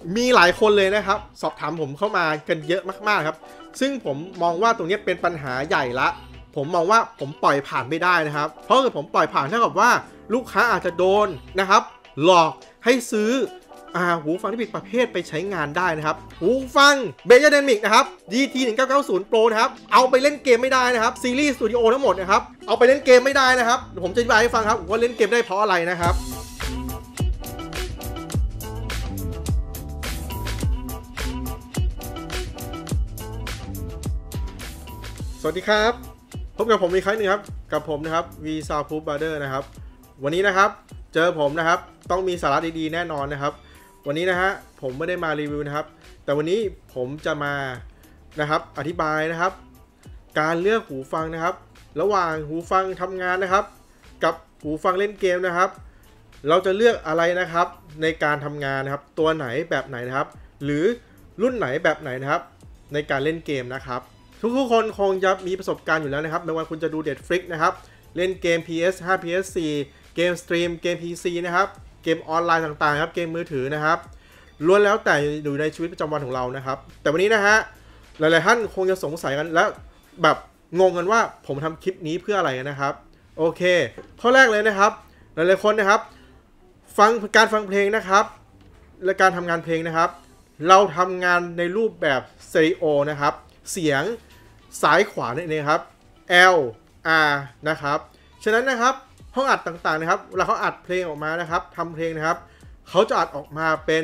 มีหลายคนเลยนะครับสอบถามผมเข้ามากันเยอะมากๆครับซึ่งผมมองว่าตรงนี้เป็นปัญหาใหญ่ละผมมองว่าผมปล่อยผ่านไม่ได้นะครับเพราะถ้าผมปล่อยผ่านเท่ากับว่าลูกค้าอาจจะโดนนะครับหลอกให้ซื้อหูฟังที่ผิดประเภทไปใช้งานได้นะครับหูฟัง Beyond Dynamic นะครับ DT 1990 Pro นะครับเอาไปเล่นเกมไม่ได้นะครับซีรีส์สตูดิโอทั้งหมดนะครับเอาไปเล่นเกมไม่ได้นะครับผมจะอธิบายให้ฟังครับว่าเล่นเกมได้เพราะอะไรนะครับสวัสดีครับพบกับผมอีกครั้งนึงครับกับผมนะครับ V Soundproof Brother นะครับวันนี้นะครับเจอผมนะครับต้องมีสาระดีๆแน่นอนนะครับวันนี้นะฮะผมไม่ได้มารีวิวนะครับแต่วันนี้ผมจะมานะครับอธิบายนะครับการเลือกหูฟังนะครับระหว่างหูฟังทำงานนะครับกับหูฟังเล่นเกมนะครับเราจะเลือกอะไรนะครับในการทำงานนะครับตัวไหนแบบไหนนะครับหรือรุ่นไหนแบบไหนนะครับในการเล่นเกมนะครับทุกคนคงจะมีประสบการณ์อยู่แล้วนะครับไม่ว่าคุณจะดู Netflix นะครับเล่นเกม PS5 PS4 เกมสตรีมเกม PC นะครับเกมออนไลน์ต่างๆครับเกมมือถือนะครับล้วนแล้วแต่อยู่ในชีวิตประจำวันของเรานะครับแต่วันนี้นะฮะหลายๆท่านคงจะสงสัยกันและแบบงงกันว่าผมทำคลิปนี้เพื่ออะไรนะครับโอเคข้อแรกเลยนะครับหลายๆคนนะครับการฟังเพลงนะครับและการทำงานเพลงนะครับเราทำงานในรูปแบบสเตอริโอนะครับเสียงซ้ายขวานั่นเองครับ L R นะครับฉะนั้นนะครับห้องอัดต่างๆนะครับเวลาเขาอัดเพลงออกมานะครับทำเพลงนะครับเขาจะอัดออกมาเป็น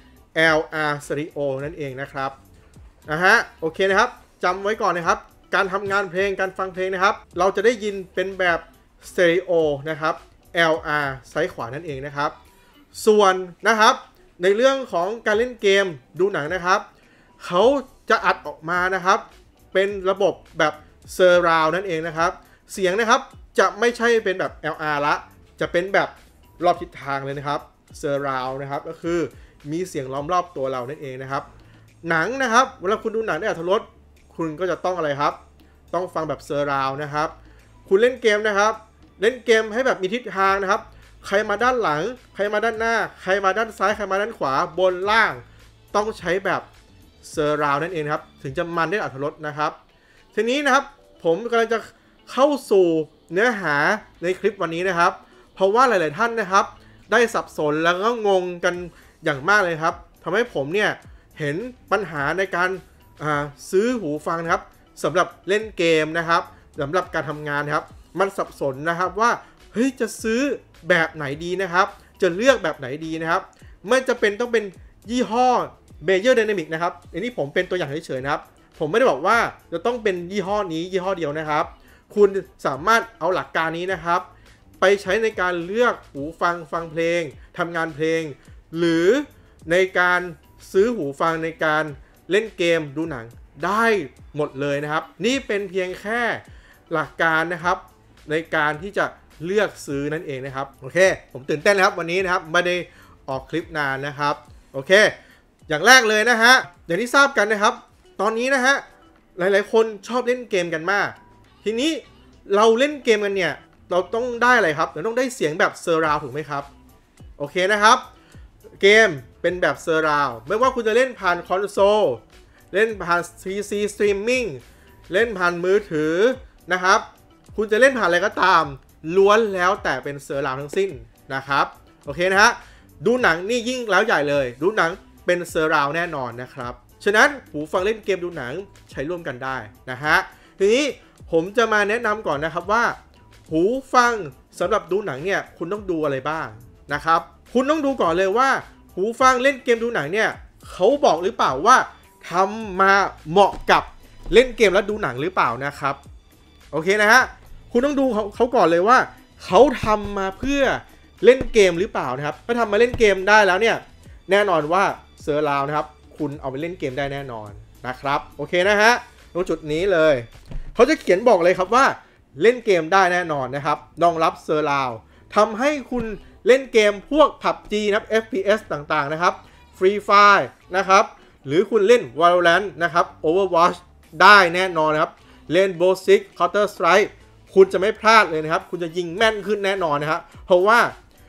L R Stereo นั่นเองนะครับโอเคนะครับจำไว้ก่อนนะครับการทำงานเพลงการฟังเพลงนะครับเราจะได้ยินเป็นแบบ Stereo นะครับ L R ซ้ายขวานั่นเองนะครับส่วนนะครับในเรื่องของการเล่นเกมดูหนังนะครับเขาจะอัดออกมานะครับเป็นระบบแบบเซอร์ราวนั่นเองนะครับเสียงนะครับจะไม่ใช่เป็นแบบ LR ละจะเป็นแบบรอบทิศทางเลยนะครับเซอร์ราวนะครับก็คือมีเสียงล้อมรอบตัวเรานั่นเองนะครับหนังนะครับเวลาคุณดูหนังได้อรรถรสคุณก็จะต้องอะไรครับต้องฟังแบบเซอร์ราวนะครับคุณเล่นเกมนะครับเล่นเกมให้แบบมีทิศทางนะครับใครมาด้านหลังใครมาด้านหน้าใครมาด้านซ้ายใครมาด้านขวาบนล่างต้องใช้แบบเซอร์ราวนั่นเองครับถึงจะมันได้อรรถรสนะครับทีนี้นะครับผมกำลังจะเข้าสู่เนื้อหาในคลิปวันนี้นะครับเพราะว่าหลายๆท่านนะครับได้สับสนแล้วก็งงกันอย่างมากเลยครับทำให้ผมเนี่ยเห็นปัญหาในการซื้อหูฟังนะครับสำหรับเล่นเกมนะครับสำหรับการทำงานครับมันสับสนนะครับว่าเฮ้ยจะซื้อแบบไหนดีนะครับจะเลือกแบบไหนดีนะครับไม่จะเป็นต้องเป็นยี่ห้อBeyond Dynamic นะครับอันนี้ผมเป็นตัวอย่างเฉยๆนะครับผมไม่ได้บอกว่าจะต้องเป็นยี่ห้อนี้ยี่ห้อเดียวนะครับคุณสามารถเอาหลักการนี้นะครับไปใช้ในการเลือกหูฟังเพลงทำงานเพลงหรือในการซื้อหูฟังในการเล่นเกมดูหนังได้หมดเลยนะครับนี่เป็นเพียงแค่หลักการนะครับในการที่จะเลือกซื้อนั่นเองนะครับโอเคผมตื่นเต้นนะครับวันนี้นะครับไม่ได้ออกคลิปนานนะครับโอเคอย่างแรกเลยนะฮะอย่างที่ทราบกันนะครับตอนนี้นะฮะหลายๆคนชอบเล่นเกมกันมากทีนี้เราเล่นเกมกันเนี่ยเราต้องได้อะไรครับเราต้องได้เสียงแบบเซอร์ราวถูกไหมครับโอเคนะครับเกมเป็นแบบเซอร์ราวไม่ว่าคุณจะเล่นผ่านคอนโซลเล่นผ่าน PC Streaming เล่นผ่านมือถือนะครับคุณจะเล่นผ่านอะไรก็ตามล้วนแล้วแต่เป็นเซอร์ราวทั้งสิ้นนะครับโอเคนะฮะดูหนังนี่ยิ่งแล้วใหญ่เลยดูหนังเป็นเซอร์ราวแน่นอนนะครับฉะนั้นหูฟังเล่นเกมดูหนังใช้ร่วมกันได้นะฮะทีนี้ผมจะมาแนะนำก่อนนะครับว่าหูฟังสำหรับดูหนังเนี่ยคุณต้องดูอะไรบ้างนะครับคุณต้องดูก่อนเลยว่าหูฟังเล่นเกมดูหนังเนี่ยเขาบอกหรือเปล่าว่าทำมาเหมาะกับเล่นเกมและดูหนังหรือเปล่านะครับโอเคนะฮะคุณต้องดูเขาก่อนเลยว่าเขาทำมาเพื่อเล่นเกมหรือเปล่านะครับถ้าทำมาเล่นเกมได้แล้วเนี่ยแน่นอนว่าเซอร์ราวนะครับคุณเอาไปเล่นเกมได้แน่นอนนะครับโอเคนะฮะตรงจุดนี้เลยเขาจะเขียนบอกเลยครับว่าเล่นเกมได้แน่นอนนะครับรองรับเซอร์ราวทำให้คุณเล่นเกมพวก PUBG นะครับ FPS ต่างๆนะครับ Free Fire นะครับหรือคุณเล่น Valorant นะครับ Overwatch ได้แน่นอนนะครับเล่น Rainbow Six Counter Strike คุณจะไม่พลาดเลยนะครับคุณจะยิงแม่นขึ้นแน่นอนนะครับเพราะว่า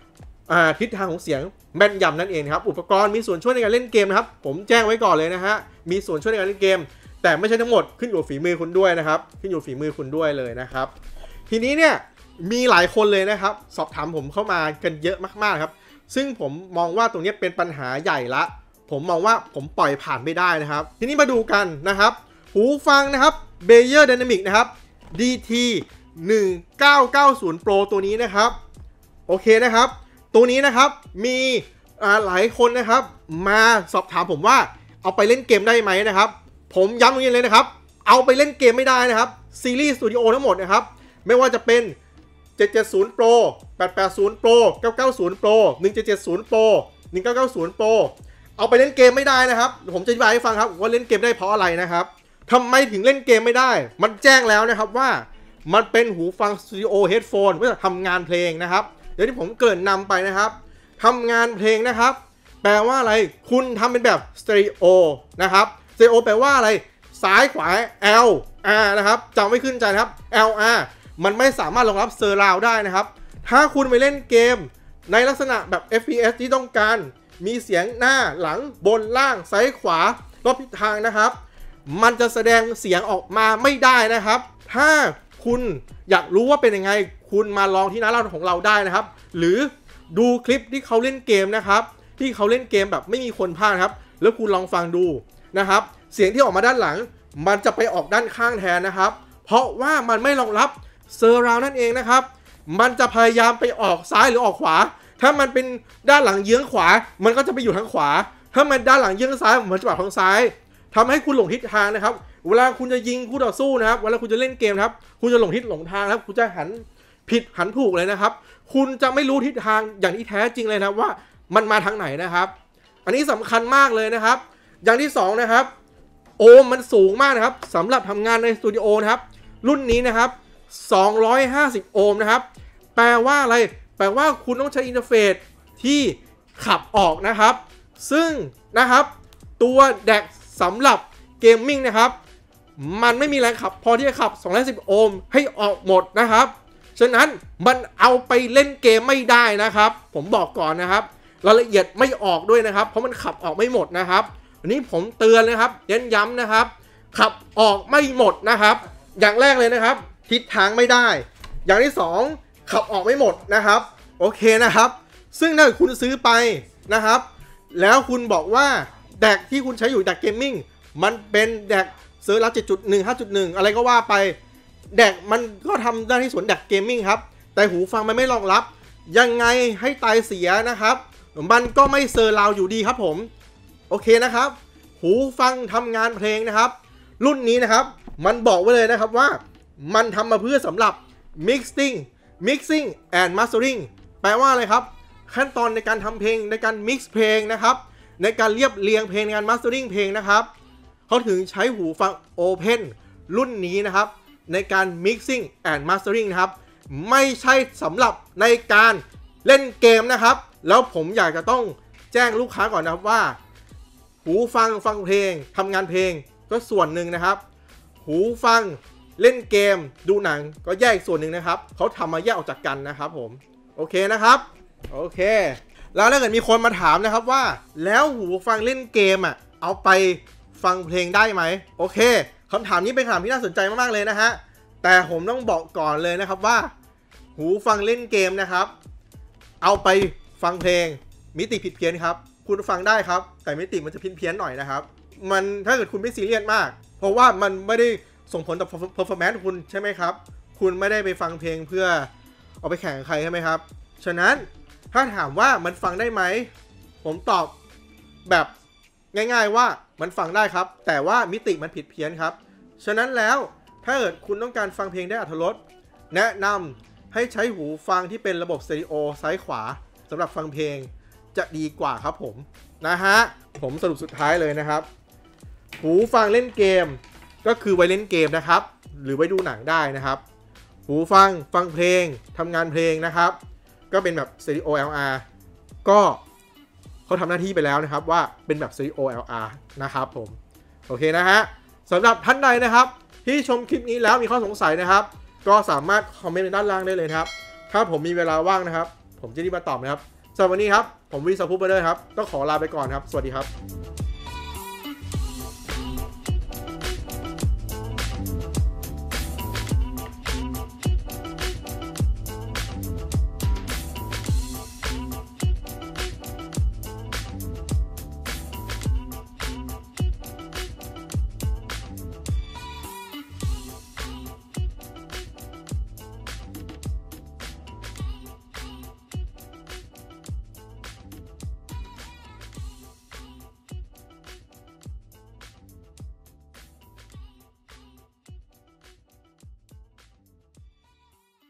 ทิศทางของเสียงแม่นยำนั่นเองครับอุปกรณ์มีส่วนช่วยในการเล่นเกมนะครับผมแจ้งไว้ก่อนเลยนะฮะมีส่วนช่วยในการเล่นเกมแต่ไม่ใช่ทั้งหมดขึ้นอยู่ฝีมือคุณด้วยนะครับขึ้นอยู่ฝีมือคุณด้วยเลยนะครับทีนี้เนี่ยมีหลายคนเลยนะครับสอบถามผมเข้ามากันเยอะมากๆครับซึ่งผมมองว่าตรงนี้เป็นปัญหาใหญ่ละผมมองว่าผมปล่อยผ่านไม่ได้นะครับทีนี้มาดูกันนะครับหูฟังนะครับ Beyer Dynamic นะครับ DT 1990 Pro ตัวนี้นะครับโอเคนะครับตัวนี้นะครับมีหลายคนนะครับมาสอบถามผมว่าเอาไปเล่นเกมได้ไหมนะครับผมย้ำตรงนี้เลยนะครับเอาไปเล่นเกมไม่ได้นะครับซีรีส์สตูดิโอทั้งหมดนะครับไม่ว่าจะเป็น770 Pro 880 Pro 990 Pro 1770 Pro 1990 Pro เอาไปเล่นเกมไม่ได้นะครับผมจะอธิบายให้ฟังครับว่าเล่นเกมได้เพราะอะไรนะครับทำไมถึงเล่นเกมไม่ได้มันแจ้งแล้วนะครับว่ามันเป็นหูฟังสตูดิโอเฮดโฟนเพื่อทำงานเพลงนะครับเดี๋ยวที่ผมเกริ่นนำไปนะครับทำงานเพลงนะครับแปลว่าอะไรคุณทำเป็นแบบสเตอริโอนะครับสเตอริโอแปลว่าอะไรซ้ายขวา L R นะครับจำไม่ขึ้นใจนะครับ L R มันไม่สามารถรองรับเซอร์ราวได้นะครับถ้าคุณไปเล่นเกมในลักษณะแบบ FPS ที่ต้องการมีเสียงหน้าหลังบนล่างซ้ายขวารอบทิศทางนะครับมันจะแสดงเสียงออกมาไม่ได้นะครับถ้าคุณอยากรู้ว่าเป็นยังไงคุณมาลองที่หน้าเล่าของเราได้นะครับหรือดูคลิปที่เขาเล่นเกมนะครับที่เขาเล่นเกมแบบไม่มีคนพากย์ครับแล้วคุณลองฟังดูนะครับเสียงที่ออกมาด้านหลังมันจะไปออกด้านข้างแทนนะครับเพราะว่ามันไม่รองรับเซอร์ราวนั่นเองนะครับมันจะพยายามไปออกซ้ายหรือออกขวาถ้ามันเป็นด้านหลังเยื้องขวามันก็จะไปอยู่ทางขวาถ้ามันด้านหลังเยื้องซ้ายมันจะไปทางซ้ายทำให้คุณหลงทิศทางนะครับเวลาคุณจะยิงคู่ต่อสู้นะครับเวลาคุณจะเล่นเกมครับคุณจะหลงทิศหลงทางครับคุณจะหันผิดหันถูกเลยนะครับคุณจะไม่รู้ทิศทางอย่างที่แท้จริงเลยนะว่ามันมาทางไหนนะครับอันนี้สำคัญมากเลยนะครับอย่างที่2นะครับโอห์มมันสูงมากนะครับสำหรับทำงานในสตูดิโอนะครับรุ่นนี้นะครับ250โอห์มนะครับแปลว่าอะไรแปลว่าคุณต้องใช้อินเทอร์เฟซที่ขับออกนะครับซึ่งนะครับตัวแดกสำหรับเกมมิ่งนะครับมันไม่มีแรงขับพอที่จะขับ210โอห์มให้ออกหมดนะครับฉะนั้นมันเอาไปเล่นเกมไม่ได้นะครับผมบอกก่อนนะครับรายละเอียดไม่ออกด้วยนะครับเพราะมันขับออกไม่หมดนะครับอันนี้ผมเตือนนะครับเน้นย้ำนะครับขับออกไม่หมดนะครับอย่างแรกเลยนะครับทิศทางไม่ได้อย่างที่2ขับออกไม่หมดนะครับโอเคนะครับซึ่งถ้าคุณซื้อไปนะครับแล้วคุณบอกว่าแดกที่คุณใช้อยู่แดกเกมมิ่งมันเป็นแดกเซอร์รัส 7.1 5.1 อะไรก็ว่าไปแดกมันก็ทำได้ที่ส่วนแดกเกมมิ่งครับแต่หูฟังมันไม่รองรับยังไงให้ตายเสียนะครับมันก็ไม่เซอร์ราวอยู่ดีครับผมโอเคนะครับหูฟังทำงานเพลงนะครับรุ่นนี้นะครับมันบอกไว้เลยนะครับว่ามันทำมาเพื่อสำหรับ mixing and mastering แปลว่าอะไรครับขั้นตอนในการทำเพลงในการ mix เพลงนะครับในการเรียบเรียงเพลงในการ mastering เพลงนะครับเขาถึงใช้หูฟัง Open รุ่นนี้นะครับในการ mixing and mastering นะครับไม่ใช่สำหรับในการเล่นเกมนะครับแล้วผมอยากจะต้องแจ้งลูกค้าก่อนนะครับว่าหูฟังเพลงทำงานเพลงก็ส่วนหนึ่งนะครับหูฟังเล่นเกมดูหนังก็แยกส่วนหนึ่งนะครับเขาทำมาแยกออกจากกันนะครับผมโอเคนะครับโอเคแล้วถ้าเกิดมีคนมาถามนะครับว่าแล้วหูฟังเล่นเกมเอาไปฟังเพลงได้ไหมโอเคคำถามนี้เป็นคำถามที่น่าสนใจมากๆเลยนะฮะแต่ผมต้องบอกก่อนเลยนะครับว่าหูฟังเล่นเกมนะครับเอาไปฟังเพลงมิติผิดเพี้ยนครับคุณฟังได้ครับแต่มิติมันจะเพี้ยนหน่อยนะครับมันถ้าเกิดคุณไม่ซีเรียสมากเพราะว่ามันไม่ได้ส่งผลต่อ performance คุณใช่ไหมครับคุณไม่ได้ไปฟังเพลงเพื่อเอาไปแข่งกับใครใช่ไหมครับฉะนั้นถ้าถามว่ามันฟังได้ไหมผมตอบแบบง่ายๆว่ามันฟังได้ครับแต่ว่ามิติมันผิดเพี้ยนครับฉะนั้นแล้วถ้าเกิดคุณต้องการฟังเพลงได้อรรถรสแนะนำให้ใช้หูฟังที่เป็นระบบสเตอริโอซ้ายขวาสำหรับฟังเพลงจะดีกว่าครับผมนะฮะผมสรุปสุดท้ายเลยนะครับหูฟังเล่นเกมก็คือไว้เล่นเกมนะครับหรือไว้ดูหนังได้นะครับหูฟังเพลงทำงานเพลงนะครับก็เป็นแบบ Stereo LR ก็เขาทำหน้าที่ไปแล้วนะครับว่าเป็นแบบ Stereo LR นะครับผมโอเคนะฮะสำหรับท่านใดนะครับที่ชมคลิปนี้แล้วมีข้อสงสัยนะครับก็สามารถคอมเมนต์ในด้านล่างได้เลยนะครับถ้าผมมีเวลาว่างนะครับผมจะรีบมาตอบนะครับสำหรับวันนี้ครับผมวีซาพูบเบอร์เดอร์ครับต้องขอลาไปก่อนครับสวัสดีครับ